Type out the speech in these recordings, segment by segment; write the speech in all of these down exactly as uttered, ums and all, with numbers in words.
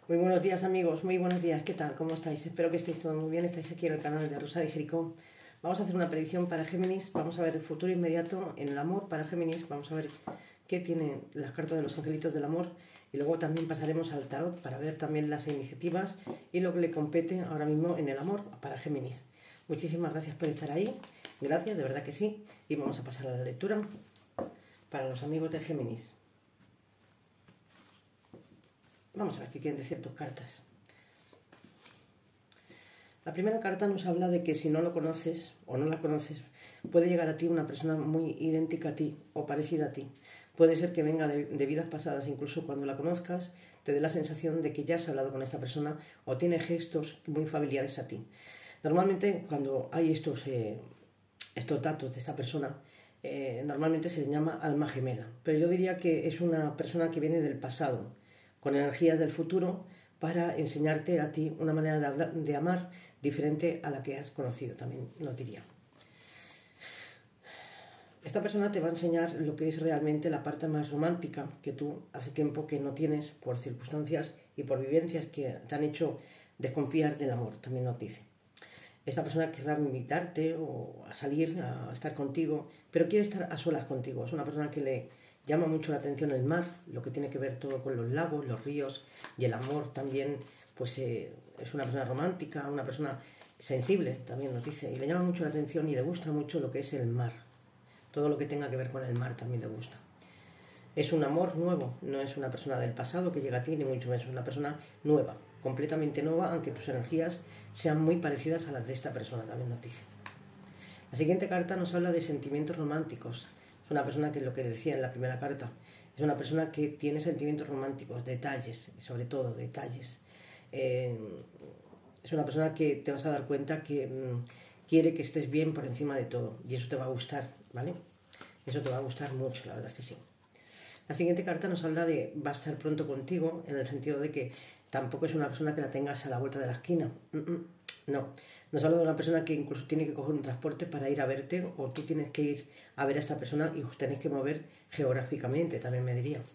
Muy buenos días amigos, muy buenos días, ¿qué tal? ¿Cómo estáis? Espero que estéis todos muy bien, estáis aquí en el canal de Rosa de Jericó. Vamos a hacer una predicción para Géminis, vamos a ver el futuro inmediato en el amor para Géminis, vamos a ver qué tienen las cartas de los angelitos del amor y luego también pasaremos al tarot para ver también las iniciativas y lo que le compete ahora mismo en el amor para Géminis. Muchísimas gracias por estar ahí, gracias, de verdad que sí, y vamos a pasar a la lectura para los amigos de Géminis. Vamos a ver qué quieren decir tus cartas. La primera carta nos habla de que si no lo conoces o no la conoces, puede llegar a ti una persona muy idéntica a ti o parecida a ti. Puede ser que venga de, de vidas pasadas, incluso cuando la conozcas, te dé la sensación de que ya has hablado con esta persona o tiene gestos muy familiares a ti. Normalmente cuando hay estos, eh, estos datos de esta persona, eh, normalmente se le llama alma gemela. Pero yo diría que es una persona que viene del pasado, con energías del futuro, para enseñarte a ti una manera de, hablar, de amar diferente a la que has conocido, también lo diría. Esta persona te va a enseñar lo que es realmente la parte más romántica que tú hace tiempo que no tienes por circunstancias y por vivencias que te han hecho desconfiar del amor, también nos dice. Esta persona querrá invitarte o a salir, a estar contigo, pero quiere estar a solas contigo. Es una persona que le llama mucho la atención el mar, lo que tiene que ver todo con los lagos, los ríos y el amor también, pues eh, es una persona romántica, una persona sensible, también nos dice, y le llama mucho la atención y le gusta mucho lo que es el mar. Todo lo que tenga que ver con el mar también le gusta. Es un amor nuevo, no es una persona del pasado que llega a ti, ni mucho menos, es una persona nueva, completamente nueva, aunque tus energías sean muy parecidas a las de esta persona, también nos dice. La siguiente carta nos habla de sentimientos románticos. Es una persona que, lo que decía en la primera carta, es una persona que tiene sentimientos románticos, detalles, sobre todo detalles. Eh, es una persona que te vas a dar cuenta que mmm, quiere que estés bien por encima de todo, y eso te va a gustar, ¿vale? Eso te va a gustar mucho, la verdad es que sí. La siguiente carta nos habla de va a estar pronto contigo, en el sentido de que tampoco es una persona que la tengas a la vuelta de la esquina. No, nos habla de una persona que incluso tiene que coger un transporte para ir a verte, o tú tienes que ir a ver a esta persona y os tenéis que mover geográficamente, también me diría.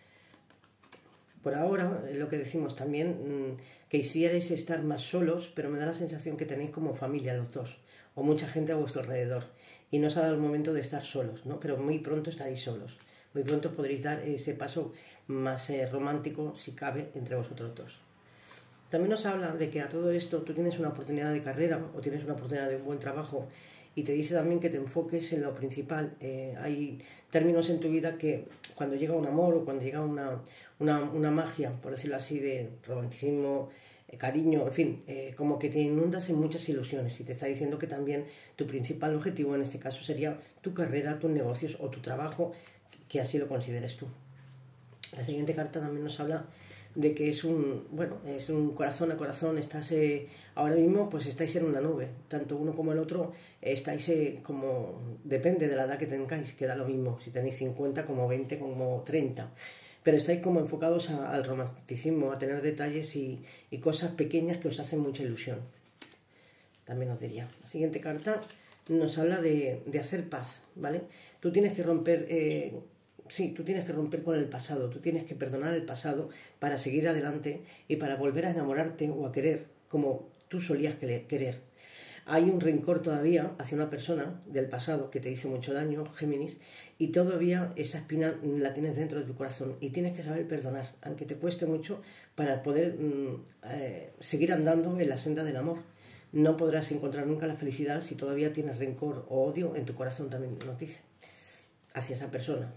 Por ahora, lo que decimos también, que quisierais estar más solos, pero me da la sensación que tenéis como familia los dos, o mucha gente a vuestro alrededor, y no os ha dado el momento de estar solos, ¿no? Pero muy pronto estaréis solos. Muy pronto podréis dar ese paso más eh, romántico, si cabe, entre vosotros dos. También nos habla de que a todo esto tú tienes una oportunidad de carrera o tienes una oportunidad de un buen trabajo, y te dice también que te enfoques en lo principal. Eh, hay términos en tu vida que cuando llega un amor o cuando llega una, una, una magia, por decirlo así, de romanticismo, eh, cariño, en fin, eh, como que te inundas en muchas ilusiones, y te está diciendo que también tu principal objetivo en este caso sería tu carrera, tus negocios o tu trabajo, que así lo consideres tú. La siguiente carta también nos habla de que es un, bueno, es un corazón a corazón. Estás eh, ahora mismo, pues estáis en una nube, tanto uno como el otro, eh, estáis eh, como, depende de la edad que tengáis, que da lo mismo, si tenéis cincuenta, como veinte, como treinta, pero estáis como enfocados a, al romanticismo, a tener detalles y, y cosas pequeñas que os hacen mucha ilusión, también os diría. La siguiente carta nos habla de, de hacer paz, ¿vale? Tú tienes que romper... Eh, Sí, tú tienes que romper con el pasado, tú tienes que perdonar el pasado para seguir adelante y para volver a enamorarte o a querer como tú solías querer. Hay un rencor todavía hacia una persona del pasado que te hizo mucho daño, Géminis, y todavía esa espina la tienes dentro de tu corazón y tienes que saber perdonar, aunque te cueste mucho, para poder mmm, eh, seguir andando en la senda del amor. No podrás encontrar nunca la felicidad si todavía tienes rencor o odio en tu corazón, también nos dice, hacia esa persona.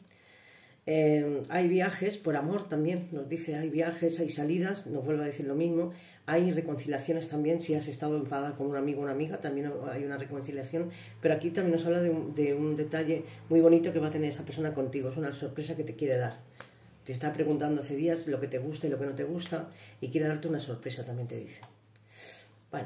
Eh, hay viajes por amor también, nos dice, hay viajes, hay salidas, nos vuelve a decir lo mismo, hay reconciliaciones también, si has estado enfadada con un amigo o una amiga, también hay una reconciliación, pero aquí también nos habla de un, de un detalle muy bonito que va a tener esa persona contigo, es una sorpresa que te quiere dar. Te está preguntando hace días lo que te gusta y lo que no te gusta, y quiere darte una sorpresa, también te dice. Bueno.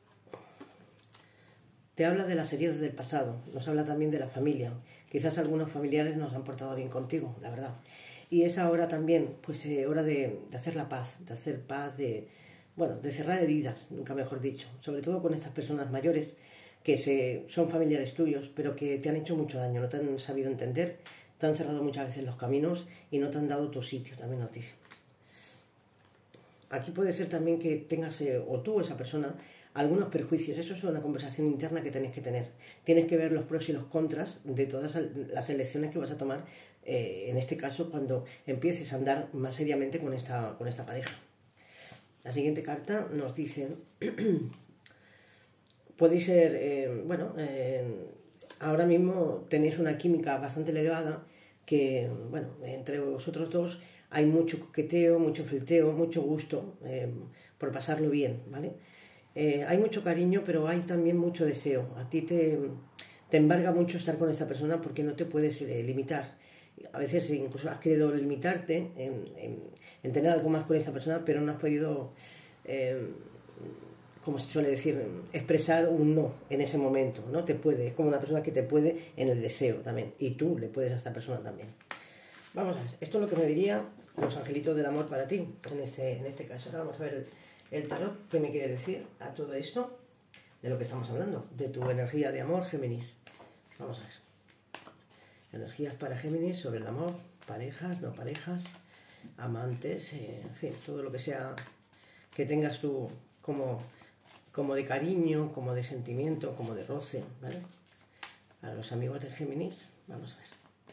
Te habla de las heridas del pasado, nos habla también de la familia. Quizás algunos familiares nos han portado bien contigo, la verdad. Y es ahora también, pues, eh, hora de, de hacer la paz, de hacer paz, de, bueno, de cerrar heridas, nunca mejor dicho. Sobre todo con estas personas mayores que se, son familiares tuyos, pero que te han hecho mucho daño, no te han sabido entender, te han cerrado muchas veces los caminos y no te han dado tu sitio, también nos dice. aquí puede ser también que tengas, eh, o tú o esa persona, algunos perjuicios. Eso es una conversación interna que tenéis que tener. Tienes que ver los pros y los contras de todas las elecciones que vas a tomar, eh, en este caso, cuando empieces a andar más seriamente con esta, con esta pareja. La siguiente carta nos dice, podéis ser, eh, bueno, eh, ahora mismo tenéis una química bastante elevada, que, bueno, entre vosotros dos hay mucho coqueteo, mucho flirteo, mucho gusto eh, por pasarlo bien, ¿vale? Eh, hay mucho cariño, pero hay también mucho deseo. A ti te, te embarga mucho estar con esta persona porque no te puedes eh, limitar. A veces incluso has querido limitarte en, en, en tener algo más con esta persona, pero no has podido, eh, como se suele decir, expresar un no en ese momento. No te puede, es como una persona que te puede en el deseo también. Y tú le puedes a esta persona también. Vamos a ver, esto es lo que me diría los angelitos del amor para ti, en este, en este caso. Ahora vamos a ver el, el tarot, qué me quiere decir a todo esto, de lo que estamos hablando, de tu energía de amor, Géminis. Vamos a ver. Energías para Géminis sobre el amor, parejas, no parejas, amantes, eh, en fin, todo lo que sea que tengas tú como, como de cariño, como de sentimiento, como de roce, ¿vale? Para los amigos de Géminis, vamos a ver.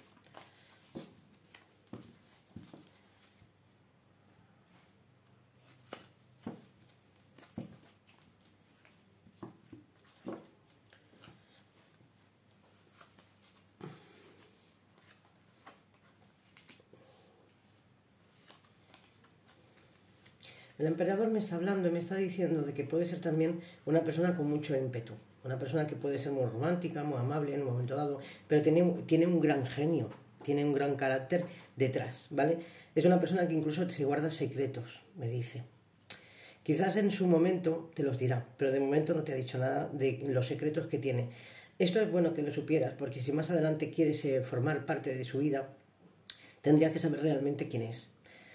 El emperador me está hablando y me está diciendo de que puede ser también una persona con mucho ímpetu, una persona que puede ser muy romántica, muy amable en un momento dado, pero tiene, tiene un gran genio, tiene un gran carácter detrás, ¿vale? Es una persona que incluso se guarda secretos, me dice. Quizás en su momento te los dirá, pero de momento no te ha dicho nada de los secretos que tiene. Esto es bueno que lo supieras, porque si más adelante quieres eh, formar parte de su vida, tendrías que saber realmente quién es.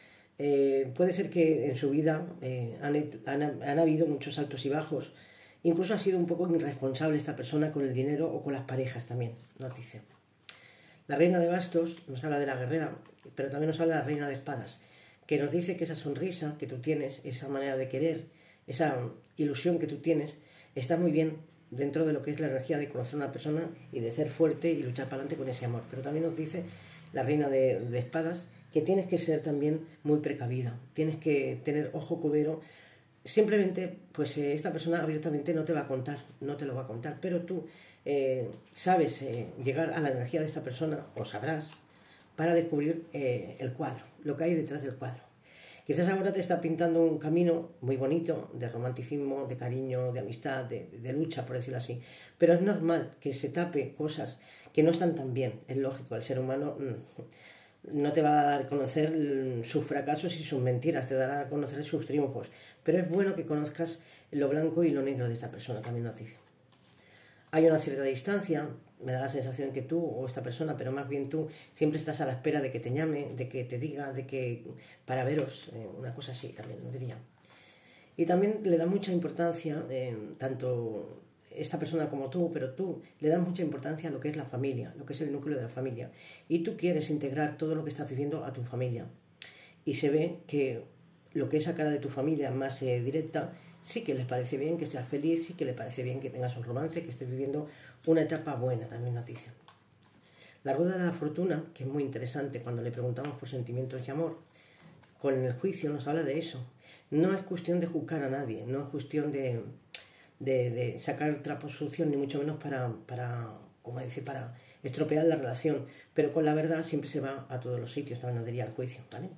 Eh, puede ser que en su vida eh, han, han, han habido muchos altos y bajos. Incluso ha sido un poco irresponsable esta persona con el dinero o con las parejas también, nos dice. La reina de bastos nos habla de la guerrera, pero también nos habla de la reina de espadas, que nos dice que esa sonrisa que tú tienes, esa manera de querer, esa ilusión que tú tienes, está muy bien dentro de lo que es la energía de conocer a una persona y de ser fuerte y luchar para adelante con ese amor. Pero también nos dice la reina de, de espadas que tienes que ser también muy precavida, tienes que tener ojo cubero. Simplemente, pues eh, esta persona abiertamente no te va a contar, no te lo va a contar, pero tú eh, sabes eh, llegar a la energía de esta persona, o sabrás, para descubrir eh, el cuadro, lo que hay detrás del cuadro. Quizás ahora te está pintando un camino muy bonito de romanticismo, de cariño, de amistad, de, de lucha, por decirlo así, pero es normal que se tape cosas que no están tan bien, es lógico, el ser humano mmm, no te va a dar a conocer sus fracasos y sus mentiras, te dará a conocer sus triunfos. Pero es bueno que conozcas lo blanco y lo negro de esta persona, también nos dice. Hay una cierta distancia, me da la sensación que tú o esta persona, pero más bien tú, siempre estás a la espera de que te llame, de que te diga, de que para veros, eh, una cosa así también, lo diría. Y también le da mucha importancia, eh, tanto esta persona como tú, pero tú le das mucha importancia a lo que es la familia, lo que es el núcleo de la familia. Y tú quieres integrar todo lo que estás viviendo a tu familia. Y se ve que lo que es a cara de tu familia más eh, directa, sí que les parece bien que seas feliz, sí que les parece bien que tengas un romance, que estés viviendo una etapa buena, también nos dicen. La rueda de la fortuna, que es muy interesante cuando le preguntamos por sentimientos y amor, con el juicio nos habla de eso. No es cuestión de juzgar a nadie, no es cuestión de... De, de sacar trapos sucios, ni mucho menos para, para, como decir, para estropear la relación, pero con la verdad siempre se va a todos los sitios, también nos diría el juicio, ¿vale?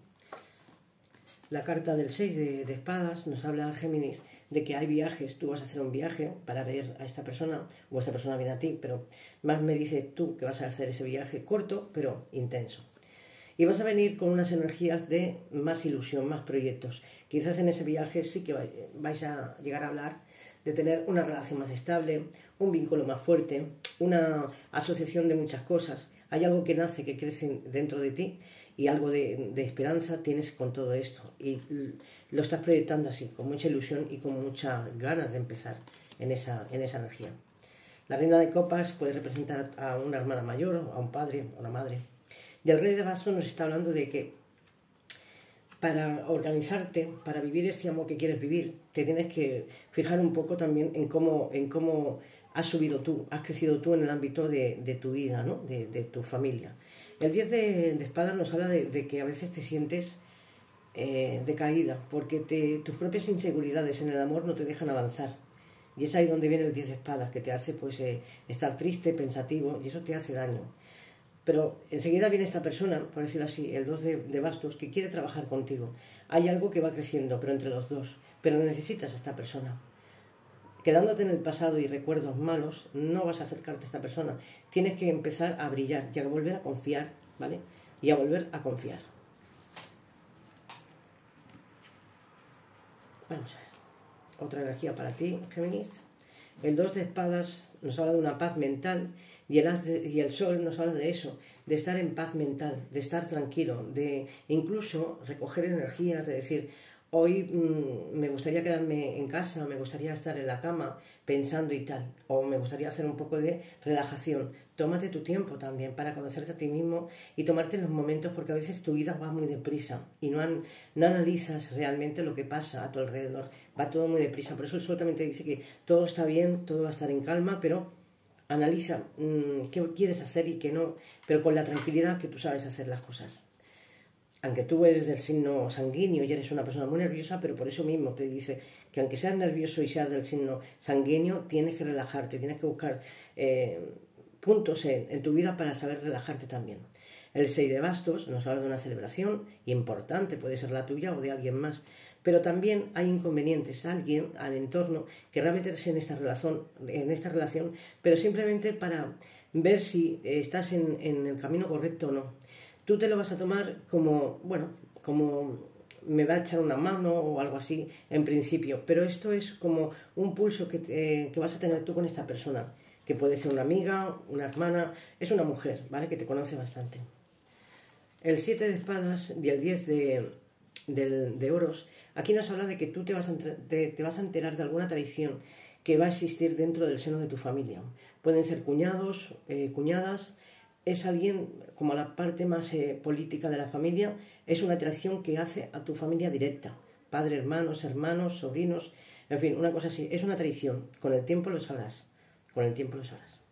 La carta del seis de, de espadas nos habla, Géminis, de que hay viajes, tú vas a hacer un viaje para ver a esta persona, o esta persona viene a ti, pero más me dice tú que vas a hacer ese viaje corto, pero intenso. Y vas a venir con unas energías de más ilusión, más proyectos. Quizás en ese viaje sí que vais a llegar a hablar de tener una relación más estable, un vínculo más fuerte, una asociación de muchas cosas. Hay algo que nace, que crece dentro de ti y algo de, de esperanza tienes con todo esto. Y lo estás proyectando así, con mucha ilusión y con muchas ganas de empezar en esa, en esa energía. La reina de copas puede representar a una hermana mayor, a un padre, a una madre. Y el rey de bastos nos está hablando de que para organizarte, para vivir este amor que quieres vivir, te tienes que fijar un poco también en cómo, en cómo has subido tú, has crecido tú en el ámbito de, de tu vida, ¿no? de, de tu familia. El diez de, de espadas nos habla de, de que a veces te sientes eh, decaída, porque te, tus propias inseguridades en el amor no te dejan avanzar. Y es ahí donde viene el diez de espadas, que te hace pues eh, estar triste, pensativo, y eso te hace daño. Pero enseguida viene esta persona, por decirlo así, el dos de, de bastos, que quiere trabajar contigo. Hay algo que va creciendo, pero entre los dos. Pero necesitas a esta persona. Quedándote en el pasado y recuerdos malos, no vas a acercarte a esta persona. Tienes que empezar a brillar y a volver a confiar, ¿vale? Y a volver a confiar. Vamos a ver. Otra energía para ti, Géminis. El dos de espadas nos habla de una paz mental y el, as de, y el sol nos habla de eso, de estar en paz mental, de estar tranquilo, de incluso recoger energía, de decir, hoy mmm, me gustaría quedarme en casa, me gustaría estar en la cama pensando y tal, o me gustaría hacer un poco de relajación. Tómate tu tiempo también para conocerte a ti mismo y tomarte los momentos, porque a veces tu vida va muy deprisa y no, an, no analizas realmente lo que pasa a tu alrededor, va todo muy deprisa. Por eso el sol también te dice que todo está bien, todo va a estar en calma, pero analiza mmm, qué quieres hacer y qué no, pero con la tranquilidad que tú sabes hacer las cosas. Aunque tú eres del signo sanguíneo y eres una persona muy nerviosa, pero por eso mismo te dice que aunque seas nervioso y seas del signo sanguíneo, tienes que relajarte, tienes que buscar eh, puntos en, en tu vida para saber relajarte también. El seis de bastos nos habla de una celebración importante, puede ser la tuya o de alguien más, pero también hay inconvenientes, alguien al entorno querrá meterse en esta relación, en esta relación, pero simplemente para ver si estás en, en el camino correcto o no. Tú te lo vas a tomar como, bueno, como me va a echar una mano o algo así en principio, pero esto es como un pulso que, te, que vas a tener tú con esta persona, que puede ser una amiga, una hermana, es una mujer, ¿vale? Que te conoce bastante. El siete de espadas y el diez de, de, de oros, aquí nos habla de que tú te vas, a, te, te vas a enterar de alguna traición que va a existir dentro del seno de tu familia. Pueden ser cuñados, eh, cuñadas. Es alguien, como la parte más eh, política de la familia, es una atracción que hace a tu familia directa. Padre, hermanos, hermanos, sobrinos, en fin, una cosa así. Es una traición. Con el tiempo lo sabrás. Con el tiempo lo sabrás.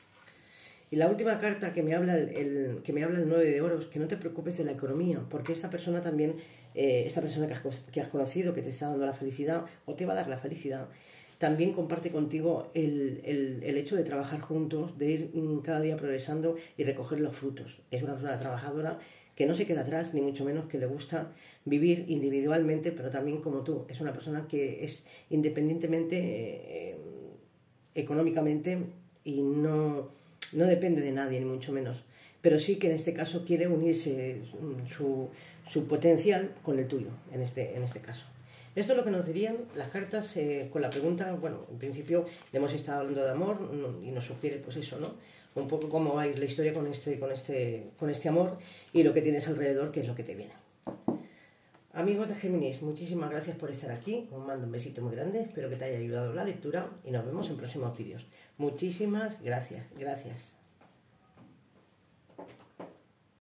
Y la última carta que me habla el, el, que me habla el nueve de oros, que no te preocupes de la economía, porque esta persona también, eh, esta persona que has, que has conocido, que te está dando la felicidad, o te va a dar la felicidad, también comparte contigo el, el, el hecho de trabajar juntos, de ir cada día progresando y recoger los frutos. Es una persona trabajadora que no se queda atrás, ni mucho menos, que le gusta vivir individualmente, pero también como tú. Es una persona que es independientemente eh, económicamente y no, no depende de nadie, ni mucho menos. Pero sí que en este caso quiere unirse su, su potencial con el tuyo, en este, en este caso. Esto es lo que nos dirían las cartas eh, con la pregunta. Bueno, en principio le hemos estado hablando de amor y nos sugiere pues eso, ¿no? Un poco cómo va a ir la historia con este, con este, con este amor y lo que tienes alrededor, que es lo que te viene. Amigos de Géminis, muchísimas gracias por estar aquí. Os mando un besito muy grande, espero que te haya ayudado la lectura y nos vemos en próximos vídeos. Muchísimas gracias, gracias.